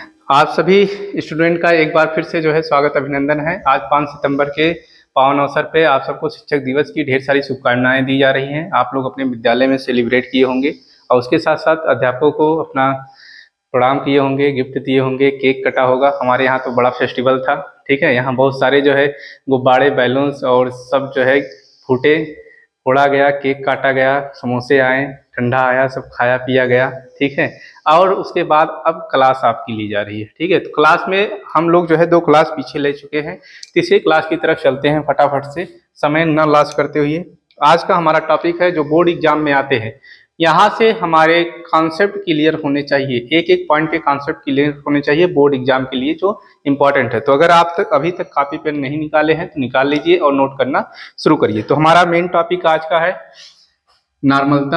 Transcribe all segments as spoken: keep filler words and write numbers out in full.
आप सभी स्टूडेंट का एक बार फिर से जो है स्वागत अभिनंदन है। आज पाँच सितंबर के पावन अवसर पे आप सबको शिक्षक दिवस की ढेर सारी शुभकामनाएं दी जा रही हैं। आप लोग अपने विद्यालय में सेलिब्रेट किए होंगे और उसके साथ साथ अध्यापकों को अपना प्रणाम किए होंगे, गिफ्ट दिए होंगे, केक कटा होगा। हमारे यहाँ तो बड़ा फेस्टिवल था, ठीक है। यहाँ बहुत सारे जो है गुब्बारे, बैलून्स और सब जो है फूटे, फोड़ा गया, केक काटा गया, समोसे आए, ठंडा आया, सब खाया पिया गया, ठीक है। और उसके बाद अब क्लास आपकी ली जा रही है, ठीक है। तो क्लास में हम लोग जो है दो क्लास पीछे ले चुके हैं, तीसरी क्लास की तरफ चलते हैं फटाफट से, समय न लॉस करते हुए। आज का हमारा टॉपिक है जो बोर्ड एग्जाम में आते हैं। यहाँ से हमारे कॉन्सेप्ट क्लियर होने चाहिए, एक एक पॉइंट के कॉन्सेप्ट क्लियर होने चाहिए बोर्ड एग्जाम के लिए जो इम्पोर्टेंट है। तो अगर आप तक अभी तक कॉपी पेन नहीं निकाले हैं तो निकाल लीजिए और नोट करना शुरू करिए। तो हमारा मेन टॉपिक आज का है नॉर्मलता।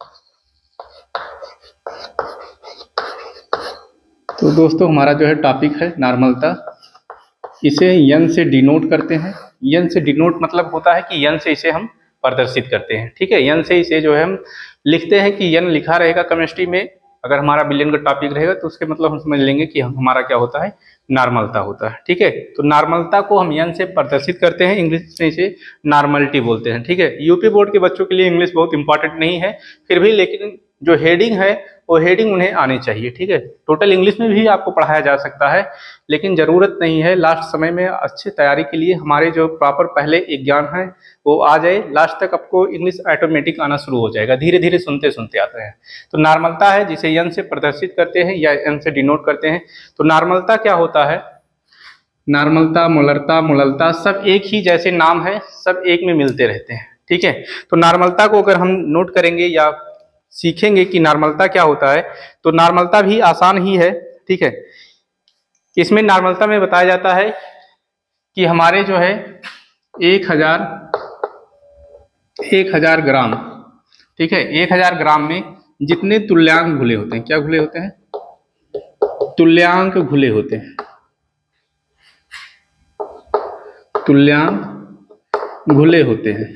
तो दोस्तों हमारा जो है टॉपिक है नॉर्मलता। इसे यन से डिनोट करते हैं। यन से डिनोट मतलब होता है कि यन से इसे हम प्रदर्शित करते हैं, ठीक है। यन से इसे जो है हम लिखते हैं कि यन लिखा रहेगा केमिस्ट्री में। अगर हमारा बिलियन का टॉपिक रहेगा तो उसके मतलब हम समझ लेंगे कि हमारा क्या होता है, नॉर्मलता होता है, ठीक है। तो नॉर्मलता को हम यन से प्रदर्शित करते हैं, इंग्लिश में इसे नॉर्मलिटी बोलते हैं, ठीक है। यूपी बोर्ड के बच्चों के लिए इंग्लिश बहुत इंपॉर्टेंट नहीं है फिर भी, लेकिन जो हेडिंग है वो हेडिंग उन्हें आनी चाहिए, ठीक है। टोटल इंग्लिश में भी आपको पढ़ाया जा सकता है लेकिन ज़रूरत नहीं है। लास्ट समय में अच्छी तैयारी के लिए हमारे जो प्रॉपर पहले एक ज्ञान है वो आ जाए, लास्ट तक आपको इंग्लिश ऑटोमेटिक आना शुरू हो जाएगा, धीरे धीरे सुनते सुनते आते हैं। तो नॉर्मलता है जिसे यन से प्रदर्शित करते हैं या यन से डिनोट करते हैं। तो नॉर्मलता क्या होता है? नॉर्मलता, मोलरता, मोललता सब एक ही जैसे नाम है, सब एक में मिलते रहते हैं, ठीक है। तो नॉर्मलता को अगर हम नोट करेंगे या सीखेंगे कि नॉर्मलता क्या होता है तो नॉर्मलता भी आसान ही है, ठीक है। इसमें नॉर्मलता में बताया जाता है कि हमारे जो है एक हजार एक हजार ग्राम, ठीक है, एक हजार ग्राम में जितने तुल्यांक घुले होते हैं, क्या घुले होते हैं? तुल्यांक घुले होते हैं। तुल्यांक घुले होते हैं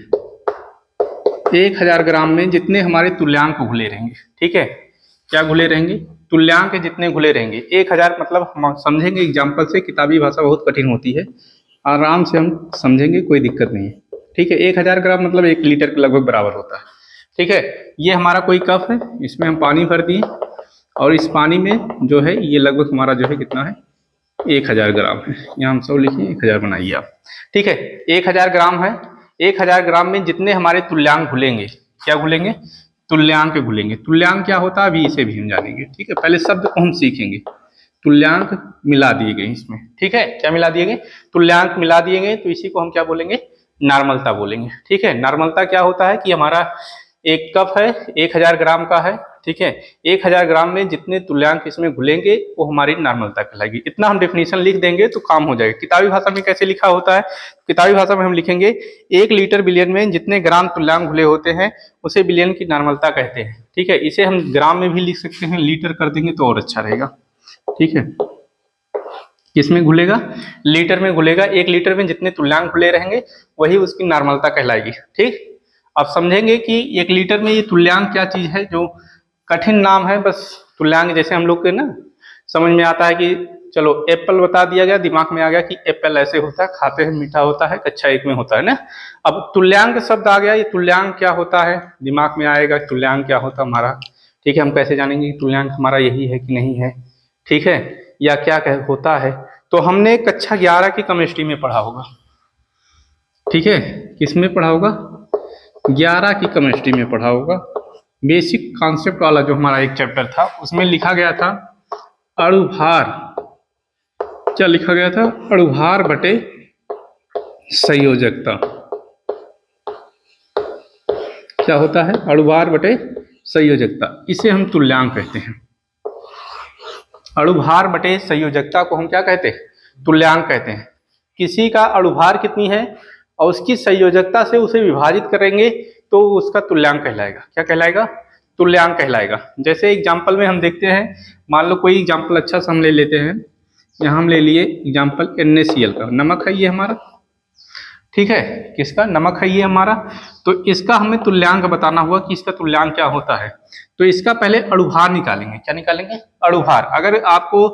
एक हजार ग्राम में जितने हमारे तुल्यांक घुले रहेंगे, ठीक है। क्या घुले रहेंगे? तुल्यांक जितने घुले रहेंगे। एक हजार मतलब हम समझेंगे एग्जाम्पल से, किताबी भाषा बहुत कठिन होती है, आराम से हम समझेंगे, कोई दिक्कत नहीं है, ठीक है। एक हजार ग्राम मतलब एक लीटर के लगभग बराबर होता है, ठीक है। ये हमारा कोई कप है, इसमें हम पानी भर दिए और इस पानी में जो है ये लगभग हमारा जो है कितना है, एक हजार ग्राम है। यहाँ हम सौ लिखिए, एक हजार बनाइए आप, ठीक है। एक हजार ग्राम है, एक हजार ग्राम में जितने हमारे तुल्यांक घुलेंगे, क्या घुलेंगे? तुल्यांक घुलेंगे। तुल्यांक क्या होता है अभी इसे भी हम जानेंगे, ठीक है। पहले शब्द को हम सीखेंगे। तुल्यांक मिला दिए गए इसमें, ठीक है। क्या मिला दिए गए? तुल्यांक मिला दिए गए, तो इसी को हम क्या बोलेंगे? नॉर्मलता बोलेंगे, ठीक है। नॉर्मलता क्या होता है कि हमारा एक कप है, एक हजार ग्राम का है, ठीक है। एक हजार ग्राम में जितने तुल्यांक इसमें घुलेंगे वो हमारी नॉर्मलता कहलाएगी। इतना हम डेफिनेशन लिख देंगे तो काम हो जाएगा। किताबी भाषा में कैसे लिखा होता है? किताबी भाषा में हम लिखेंगे एक लीटर बिलियन में जितने ग्राम तुल्यांक घुले होते हैं उसे बिलियन की नॉर्मलता कहते हैं, ठीक है। इसे हम ग्राम में भी लिख सकते हैं, लीटर कर देंगे तो और अच्छा रहेगा, ठीक है। किसमें घुलेगा? लीटर में घुलेगा। एक लीटर में जितने तुल्यांक घुले रहेंगे वही उसकी नॉर्मलता कहलाएगी, ठीक। अब समझेंगे कि एक लीटर में ये तुल्यांक क्या चीज है, जो कठिन नाम है। बस तुल्यांक जैसे हम लोग के ना समझ में आता है कि चलो एप्पल बता दिया गया, दिमाग में आ गया कि एप्पल ऐसे होता है, खाते हैं, मीठा होता है, कक्षा एक में होता है ना। अब तुल्यांक शब्द आ गया, ये तुल्यांक क्या होता है दिमाग में आएगा, तुल्यांक क्या होता है हमारा, ठीक है। हम कैसे जानेंगे कि तुल्यांक हमारा यही है कि नहीं है, ठीक है, या क्या कह होता है? तो हमने कक्षा ग्यारह की केमिस्ट्री में पढ़ा होगा, ठीक है। किसमें पढ़ा होगा? ग्यारह की केमिस्ट्री में पढ़ा होगा। बेसिक कॉन्सेप्ट वाला जो हमारा एक चैप्टर था उसमें लिखा गया था अणुभार। क्या लिखा गया था? अणुभार बटे संयोजकता। क्या होता है? अणुभार बटे संयोजकता। इसे हम तुल्यांक कहते हैं। अणुभार बटे संयोजकता को हम क्या कहते हैं? तुल्यांक कहते हैं। किसी का अणुभार कितनी है और उसकी संयोजकता से उसे विभाजित करेंगे तो उसका तुल्यांक कहलाएगा। क्या कहलाएगा? तुल्यांक कहलाएगा। जैसे एग्जाम्पल में हम देखते हैं, मान लो कोई एग्जाम्पल अच्छा सा हम ले लेते हैं। यहाँ हम ले लिए example N A C L का। नमक है ये हमारा, ठीक है। किसका? नमक है ये हमारा। तो इसका हमें तुल्यांक बताना हुआ कि इसका तुल्यांक क्या होता है। तो इसका पहले अणुभार निकालेंगे। क्या निकालेंगे? अणुभार। अगर आपको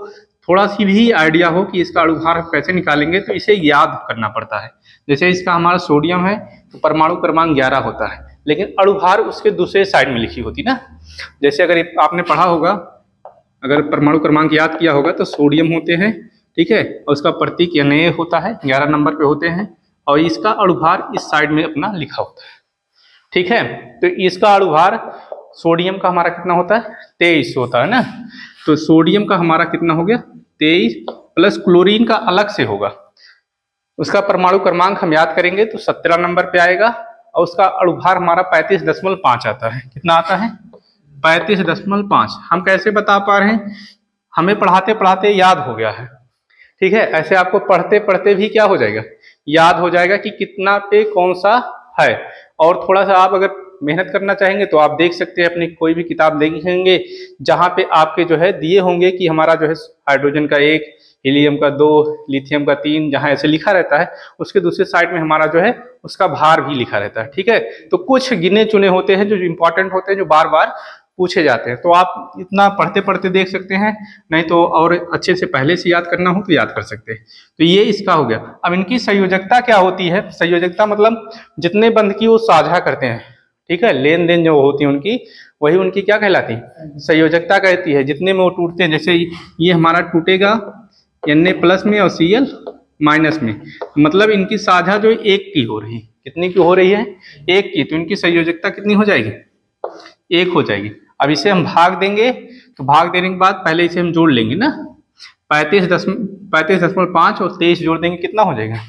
थोड़ा सी भी आइडिया हो कि इसका अणुभार कैसे निकालेंगे तो इसे याद करना पड़ता है। जैसे इसका हमारा सोडियम है तो परमाणु क्रमांक ग्यारह होता है, लेकिन अणुभार उसके दूसरे साइड में लिखी होती ना। जैसे अगर आपने पढ़ा होगा, अगर परमाणु क्रमांक याद किया होगा तो सोडियम होते हैं, ठीक है, और उसका प्रतीक एन ए होता है, ग्यारह नंबर पे होते हैं, और इसका अणुभार इस साइड में अपना लिखा होता है, ठीक है। तो इसका अणुभार सोडियम का हमारा कितना होता है, तेईस होता है ना। तो सोडियम का हमारा कितना हो गया, तेईस, प्लस क्लोरीन का अलग से होगा, उसका परमाणु क्रमांक हम याद करेंगे तो सत्रह नंबर पे आएगा, और उसका अणुभार हमारा पैंतीस दशमलव पाँच आता है। कितना आता है, पैंतीस दशमलव पाँच। हम कैसे बता पा रहे हैं, हमें पढ़ाते पढ़ाते याद हो गया है, ठीक है। ऐसे आपको पढ़ते पढ़ते भी क्या हो जाएगा, याद हो जाएगा कि कितना पे कौन सा है। और थोड़ा सा आप अगर मेहनत करना चाहेंगे तो आप देख सकते हैं, अपनी कोई भी किताब देखेंगे जहाँ पे आपके जो है दिए होंगे कि हमारा जो है हाइड्रोजन का एक, हीलियम का दो, लिथियम का तीन, जहाँ ऐसे लिखा रहता है उसके दूसरे साइड में हमारा जो है उसका भार भी लिखा रहता है, ठीक है। तो कुछ गिने चुने होते हैं जो इंपॉर्टेंट होते हैं, जो बार बार पूछे जाते हैं। तो आप इतना पढ़ते पढ़ते देख सकते हैं, नहीं तो और अच्छे से पहले से याद करना हो तो याद कर सकते हैं। तो ये इसका हो गया। अब इनकी संयोजकता क्या होती है, संयोजकता मतलब जितने बंध की वो साझा करते हैं, ठीक है, लेन देन जो होती है उनकी, वही उनकी क्या कहलाती है, संयोजकता कहती है। जितने में वो टूटते हैं, जैसे ये हमारा टूटेगा एन ए प्लस में और सी एल माइनस में, मतलब इनकी साझा जो एक की हो रही है, कितनी की हो रही है, एक की, तो इनकी संयोजकता कितनी हो जाएगी, एक हो जाएगी। अब इसे हम भाग देंगे, तो भाग देने के बाद पहले इसे हम जोड़ लेंगे ना, पैंतीस दशमलव पैंतीस दशमलव पाँच और तेईस जोड़ देंगे, कितना हो जाएगा,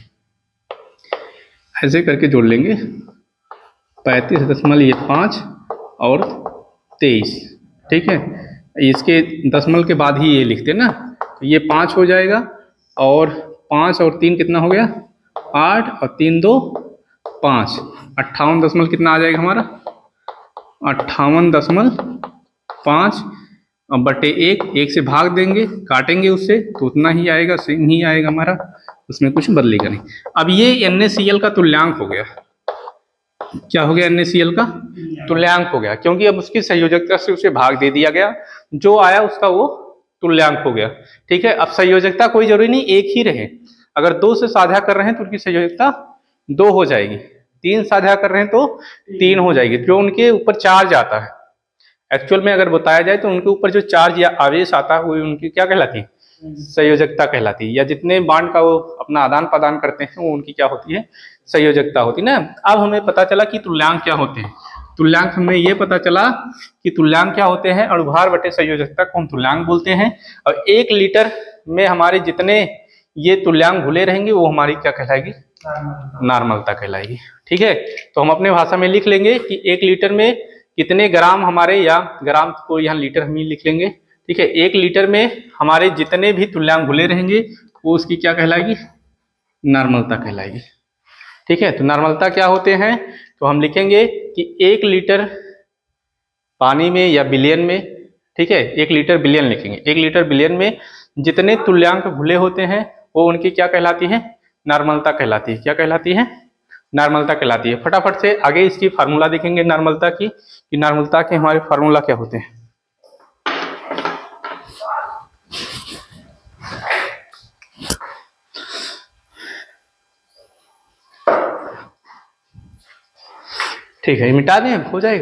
ऐसे करके जोड़ लेंगे, पैंतीस दशमलव ये पाँच और तेईस, ठीक है। इसके दशमलव के बाद ही ये लिखते ना, तो ये पाँच हो जाएगा, और पाँच और तीन कितना हो गया, आठ, और तीन दो पाँच, अट्ठावन दशमलव कितना आ जाएगा हमारा, अट्ठावन दशमलव पाँच बटे एक, एक से भाग देंगे, काटेंगे उससे तो उतना ही आएगा, सेम ही आएगा हमारा, उसमें कुछ बदलेगा नहीं। अब ये एन ए सी एल का तुल्यांक हो गया। क्या हो गया, एन ए सी एल का तुल्यांक हो गया, क्योंकि अब उसकी संयोजकता से उसे भाग दे दिया गया, जो आया उसका वो तुल्यांक हो गया, ठीक है। अब संयोजकता कोई जरूरी नहीं एक ही रहे, अगर दो से साझा कर रहे हैं तो उनकी संयोजकता दो हो जाएगी, तीन साझा कर रहे हैं तो तीन हो जाएगी, जो उनके ऊपर चार्ज आता है। एक्चुअल में अगर बताया जाए तो उनके ऊपर जो चार्ज या आवेश आता है वो उनकी क्या कहलाती है, संयोजकता कहलाती है। या जितने बांड का वो अपना आदान प्रदान करते हैं वो उनकी क्या होती है, संयोजकता होती है ना। अब हमें पता चला कि तुल्यांक क्या होते हैं। तुल्यांक हमें ये पता चला कि तुल्यांक क्या होते हैं, अणुभार बटे संयोजकता को हम तुल्यांक बोलते हैं। और एक लीटर में हमारे जितने ये तुल्यांक घुले रहेंगे वो हमारी क्या कहलाएगी, नॉर्मलता कहलाएगी, ठीक है। तो हम अपने भाषा में लिख लेंगे कि एक लीटर में कितने ग्राम हमारे, या ग्राम को यहाँ लीटर हम ही लिख लेंगे, ठीक है। एक लीटर में हमारे जितने भी तुल्यांक घुले रहेंगे वो उसकी क्या कहलाएगी, नॉर्मलता कहलाएगी, ठीक है। तो नॉर्मलता क्या होते हैं, तो हम लिखेंगे कि एक लीटर पानी में या बिलियन में, ठीक है, एक लीटर बिलियन लिखेंगे, एक लीटर बिलियन में जितने तुल्यांक घुले होते हैं वो उनकी क्या कहलाती है, नॉर्मलता कहलाती है। क्या कहलाती है, नॉर्मलता कहलाती है। फटाफट से आगे इसकी फार्मूला देखेंगे नॉर्मलता की, कि नॉर्मलता के हमारे फार्मूला क्या होते हैं। ठीक है, मिटा दें, हो जाएगा।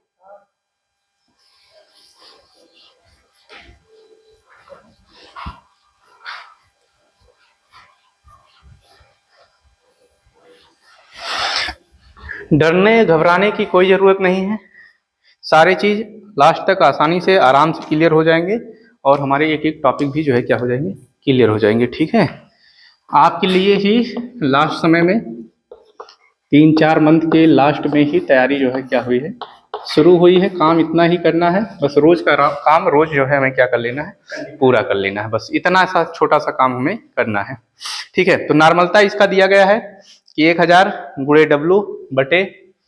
डरने घबराने की कोई ज़रूरत नहीं है, सारे चीज़ लास्ट तक आसानी से आराम से क्लियर हो जाएंगे, और हमारे एक एक टॉपिक भी जो है क्या हो जाएंगे, क्लियर हो जाएंगे, ठीक है। आपके लिए ही लास्ट समय में तीन चार मंथ के लास्ट में ही तैयारी जो है क्या हुई है, शुरू हुई है। काम इतना ही करना है, बस रोज का काम रोज जो है हमें क्या कर लेना है, पूरा कर लेना है, बस इतना सा छोटा सा काम हमें करना है, ठीक है। तो नॉर्मलता इसका दिया गया है कि एक हजार गुणे डब्लू बटे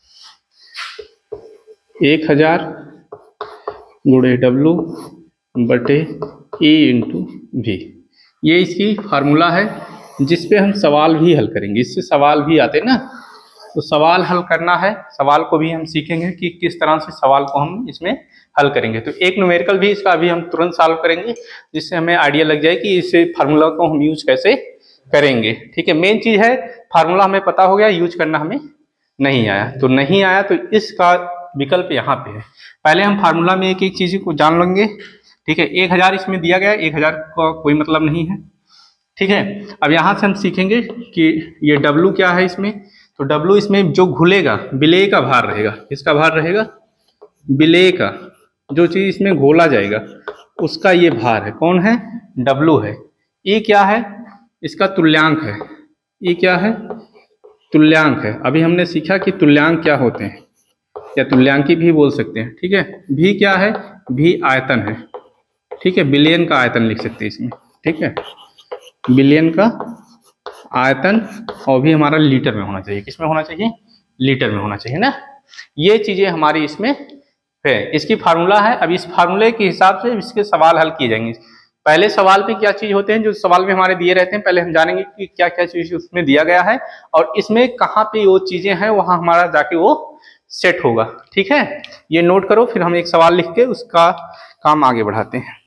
एक हजार गुणे डब्लू बटे ई इंटू वी, ये इसकी फार्मूला है जिसपे हम सवाल भी हल करेंगे। इससे सवाल भी आते ना, तो सवाल हल करना है, सवाल को भी हम सीखेंगे कि किस तरह से सवाल को हम इसमें हल करेंगे। तो एक न्यूमेरिकल भी इसका अभी हम तुरंत सॉल्व करेंगे, जिससे हमें आइडिया लग जाए कि इस फार्मूला को हम यूज कैसे करेंगे। ठीक है, मेन चीज है फार्मूला हमें पता हो गया, यूज करना हमें नहीं आया। तो नहीं आया तो इसका विकल्प यहाँ पे है। पहले हम फार्मूला में एक एक चीज को जान लेंगे। ठीक है, एक हजार इसमें दिया गया, एक हजार का कोई मतलब नहीं है। ठीक है, अब यहाँ से हम सीखेंगे कि ये W क्या है इसमें। तो W इसमें जो घुलेगा, विलेय का भार रहेगा। किसका भार रहेगा? विलेय का, जो चीज इसमें घोला जाएगा उसका ये भार है। कौन है? W है। E क्या है? इसका तुल्यांक है। E क्या है? तुल्यांक है। अभी हमने सीखा कि तुल्यांक क्या होते हैं, या तुल्यांकी भी बोल सकते हैं। ठीक है, V क्या है? V आयतन है। ठीक है, बिलियन का आयतन लिख सकते हैं इसमें। ठीक है, बिलियन का आयतन, और भी हमारा लीटर में होना चाहिए। किसमें होना चाहिए? लीटर में होना चाहिए ना। ये चीजें हमारी इसमें है। इसकी फार्मूला है। अब इस फार्मूले के हिसाब से इसके सवाल हल किए जाएंगे। पहले सवाल पे क्या चीज होते हैं जो सवाल में हमारे दिए रहते हैं, पहले हम जानेंगे कि क्या क्या चीज उसमें दिया गया है और इसमें कहाँ पे वो चीजें हैं, वहां हमारा जाके वो सेट होगा। ठीक है, ये नोट करो, फिर हम एक सवाल लिख के उसका काम आगे बढ़ाते हैं।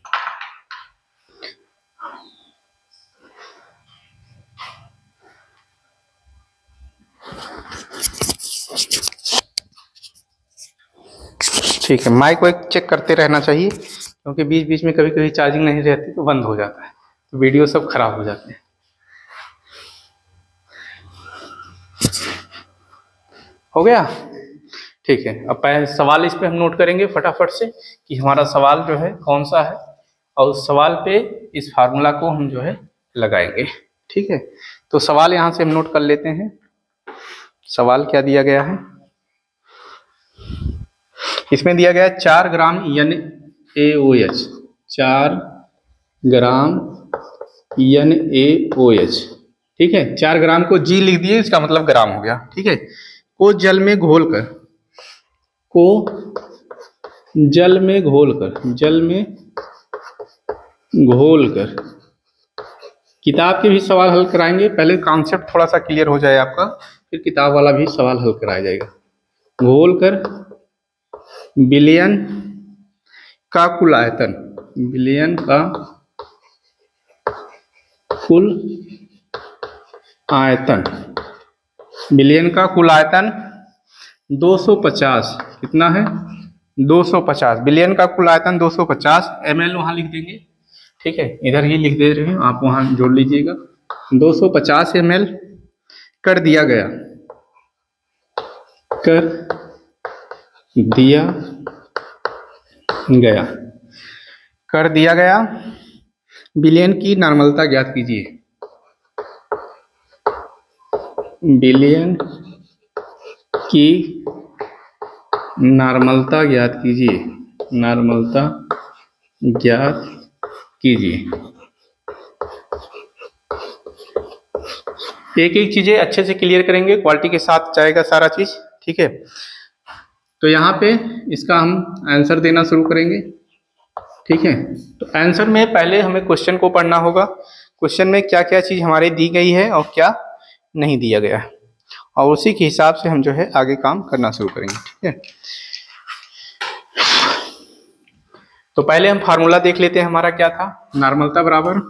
ठीक है, माइक वाइक चेक करते रहना चाहिए, क्योंकि बीच बीच में कभी कभी चार्जिंग नहीं रहती तो बंद हो जाता है, तो वीडियो सब खराब हो जाते हैं। हो गया? ठीक है, अब पहले सवाल इस पे हम नोट करेंगे फटाफट से कि हमारा सवाल जो है कौन सा है, और उस सवाल पे इस फार्मूला को हम जो है लगाएंगे। ठीक है, तो सवाल यहाँ से हम नोट कर लेते हैं। सवाल क्या दिया गया है? इसमें दिया गया है चार gram N A O H, चार gram N A O H. ठीक है, चार ग्राम को जी लिख दिए, इसका मतलब ग्राम हो गया। ठीक है, को जल में घोलकर, को जल में घोलकर, जल में घोलकर, किताब के भी सवाल हल कराएंगे। पहले कॉन्सेप्ट थोड़ा सा क्लियर हो जाए आपका, फिर किताब वाला भी सवाल हल कराया जाएगा। घोलकर बिलियन का कुल आयतन, बिलियन का कुल आयतन, बिलियन का कुल आयतन दो सौ पचास। कितना है? दो सौ पचास। बिलियन का कुल आयतन दो सौ पचास एम एल वहां लिख देंगे। ठीक है, इधर ही लिख दे रहे हैं, आप वहां जोड़ लीजिएगा। दो सौ पचास एम एल कर दिया गया, कर दिया गया, कर दिया गया। बिलियन की नॉर्मलता ज्ञात कीजिए, बिलियन की नॉर्मलता ज्ञात कीजिए, नॉर्मलता ज्ञात कीजिए। एक एक चीजें अच्छे से क्लियर करेंगे, क्वालिटी के साथ जाएगा सारा चीज। ठीक है, तो यहाँ पे इसका हम आंसर देना शुरू करेंगे। ठीक है, तो आंसर में पहले हमें क्वेश्चन को पढ़ना होगा। क्वेश्चन में क्या क्या चीज हमारे दी गई है और क्या नहीं दिया गया है, और उसी के हिसाब से हम जो है आगे काम करना शुरू करेंगे। ठीक है, तो पहले हम फार्मूला देख लेते हैं। हमारा क्या था? नॉर्मलता बराबर,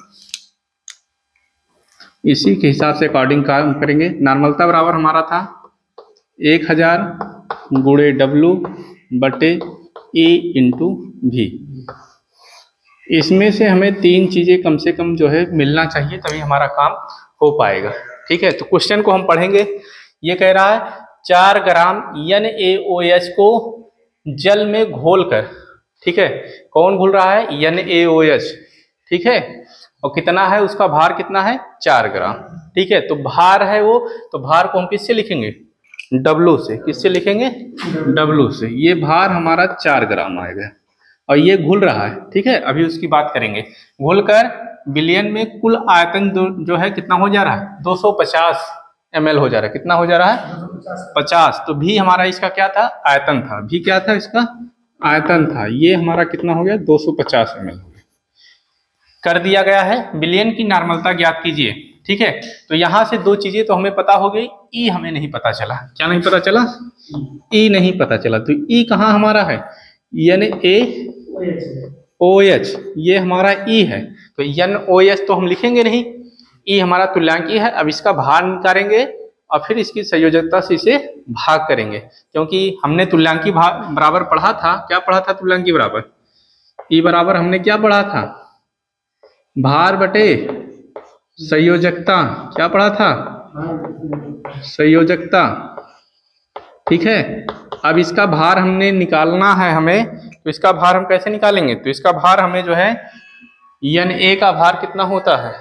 इसी के हिसाब से अकॉर्डिंग काम करेंगे। नॉर्मलता बराबर हमारा था एक हजार गुणे डब्लू बटे ए इंटू भी। इसमें से हमें तीन चीजें कम से कम जो है मिलना चाहिए, तभी हमारा काम हो पाएगा। ठीक है, तो क्वेश्चन को हम पढ़ेंगे। ये कह रहा है चार gram N A O H को जल में घोलकर, ठीक है, कौन घोल रहा है? N A O H. ठीक है, और कितना है उसका भार? कितना है? चार ग्राम। ठीक है, तो भार है वो, तो भार को हम किससे लिखेंगे? डब्लू से। किससे लिखेंगे? डब्लू से। ये भार हमारा चार ग्राम आएगा और ये घुल रहा है। ठीक है, अभी उसकी बात करेंगे। घुलकर बिलियन में कुल आयतन जो है कितना हो जा रहा है? दो सौ पचास एम एल हो जा रहा है। कितना हो जा रहा है? पचास। तो भी हमारा इसका क्या था? आयतन था। भी क्या था? इसका आयतन था। ये हमारा कितना हो गया? दो सौ पचास एम एल हो गया। कर दिया गया है। बिलियन की नॉर्मलता ज्ञात कीजिए। ठीक है, तो यहां से दो चीजें तो हमें पता हो गई, ई हमें नहीं पता चला। क्या नहीं पता चला? ई नहीं पता चला। तो ई कहाँ हमारा है? एन ए ओ एच, ये हमारा ई है, तो एन ओ एच तो हम लिखेंगे नहीं, ई हमारा तुल्यांकी है। अब इसका भार निकालेंगे और फिर इसकी संयोजकता से इसे भाग करेंगे, क्योंकि हमने तुल्यांकी बराबर पढ़ा था। क्या पढ़ा था तुल्यांकी बराबर? ई बराबर हमने क्या पढ़ा था? भार बटे संयोजकता। क्या पढ़ा था? संयोजकता। ठीक है, अब इसका भार हमने निकालना है हमें, तो इसका भार हम कैसे निकालेंगे? तो इसका भार हमें जो है एन ए का भार कितना होता है?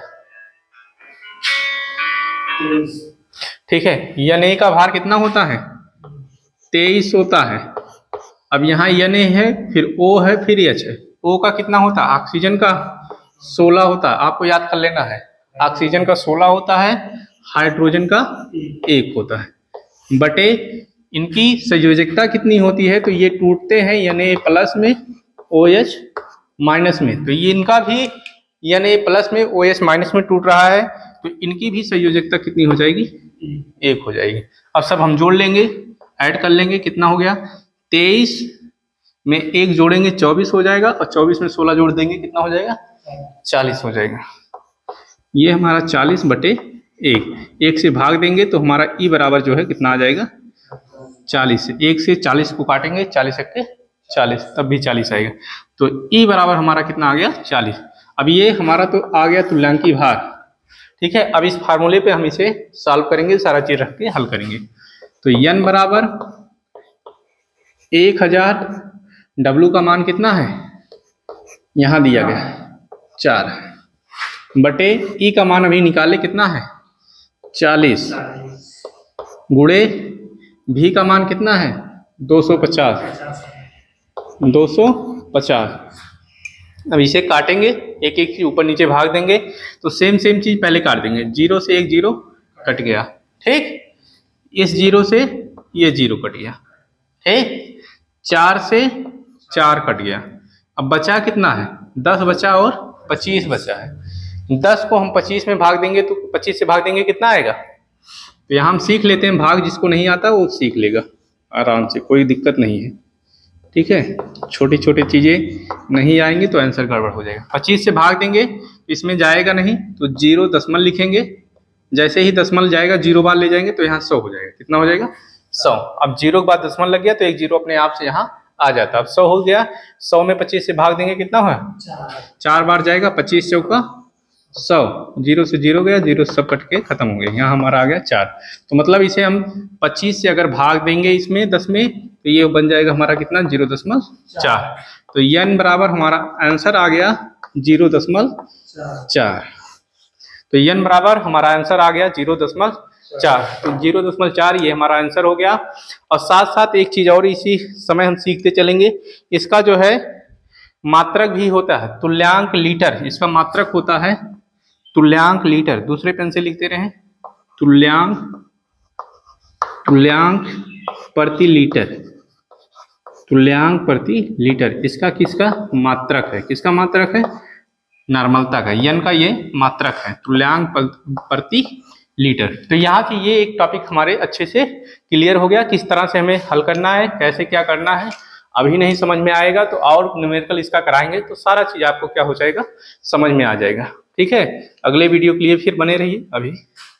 ठीक है, एन ए का भार कितना होता है? तेईस होता है। अब यहाँ एन ए है, फिर ओ है, फिर एच है। ओ का कितना होता है? ऑक्सीजन का सोलह होता है, आपको याद कर लेना है। ऑक्सीजन का सोलह होता है, हाइड्रोजन का एक होता है, बटे इनकी संयोजकता कितनी होती है? तो ये टूटते हैं एन ए प्लस में, ओ एच माइनस में, तो ये इनका भी एन ए प्लस में, ओ एच माइनस में टूट रहा है, तो इनकी भी संयोजकता कितनी हो जाएगी? एक हो जाएगी। अब सब हम जोड़ लेंगे, ऐड कर लेंगे, कितना हो गया? तेईस में एक जोड़ेंगे चौबीस हो जाएगा, और चौबीस में सोलह जोड़ देंगे, कितना हो जाएगा? चालीस हो जाएगा। ये हमारा चालीस बटे एक, एक से भाग देंगे तो हमारा ई बराबर जो है कितना आ जाएगा? चालीस। एक से चालीस को काटेंगे, चालीस इक्के चालीस, तब भी चालीस आएगा। तो ई बराबर हमारा कितना आ गया? चालीस। अब ये हमारा तो आ गया तुल्यांकी भार। ठीक है, अब इस फार्मूले पे हम इसे सॉल्व करेंगे, सारा चीज रख के हल करेंगे। तो एन बराबर एक हजार, डब्लू का मान कितना है? यहां दिया गया चार, बटे ई का मान अभी निकाले, कितना है? चालीस, गुणे भी का मान कितना है? दो सौ पचास, दो सौ पचास। अब इसे काटेंगे, एक एक चीज ऊपर नीचे भाग देंगे, तो सेम सेम चीज पहले काट देंगे। जीरो से एक जीरो कट गया, ठीक। इस जीरो से ये जीरो कट गया, ठीक। चार से चार कट गया। अब बचा कितना है? दस बचा और पच्चीस बचा है। दस को हम पच्चीस में भाग देंगे तो पच्चीस से भाग देंगे कितना आएगा? तो यहाँ हम सीख लेते हैं, भाग जिसको नहीं आता वो सीख लेगा आराम से, कोई दिक्कत नहीं है। ठीक है, छोटी छोटी चीज़ें नहीं आएंगी तो आंसर गड़बड़ हो जाएगा। पच्चीस से भाग देंगे, इसमें जाएगा नहीं तो जीरो दशमलव लिखेंगे। जैसे ही दशमलव जाएगा जीरो बार ले जाएंगे तो यहाँ सौ हो जाएगा। कितना हो जाएगा? सौ। अब जीरो के बाद दशमलव लग गया तो एक जीरो अपने आप से यहाँ आ जाता। अब सौ हो गया। सौ में पच्चीस से भाग देंगे, कितना हुआ? चार बार जाएगा। पच्चीस चौका सौ, जीरो से जीरो गया, जीरो सब कट के खत्म हो गया। यहाँ हमारा आ गया चार। तो मतलब इसे हम पच्चीस से अगर भाग देंगे इसमें दस में तो ये बन जाएगा हमारा कितना? जीरो दशमलव चार। तो एन बराबर हमारा आंसर आ गया जीरो दशमलव चार। तो एन बराबर हमारा आंसर आ गया जीरो दशमलव चार। तो जीरो दशमलव चार ये हमारा आंसर हो गया। और साथ साथ एक चीज और इसी समय हम सीखते चलेंगे, इसका जो है मात्रक भी होता है, तुल्यांक लीटर। इसका मात्रक होता है तुल्यांक लीटर। दूसरे पेन से लिखते रहे, तुल्यांक तुल्यांक प्रति लीटर, तुल्यांक प्रति लीटर। इसका किसका मात्रक है? किसका मात्रक है? नॉर्मलता का, एन का ये मात्रक है, तुल्यांक प्रति लीटर। तो यहाँ की ये एक टॉपिक हमारे अच्छे से क्लियर हो गया, किस तरह से हमें हल करना है, कैसे क्या करना है। अभी नहीं समझ में आएगा तो और न्यूमेरिकल इसका कराएंगे तो सारा चीज आपको क्या हो जाएगा? समझ में आ जाएगा। ठीक है, अगले वीडियो के लिए फिर बने रहिए। अभी